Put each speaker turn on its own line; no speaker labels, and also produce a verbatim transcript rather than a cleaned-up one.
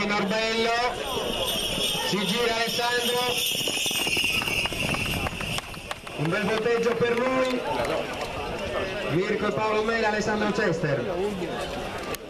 poi Norbello, si gira Alessandro, un bel volteggio per lui, Mirko e Paolo Mela, Alessandro Cester.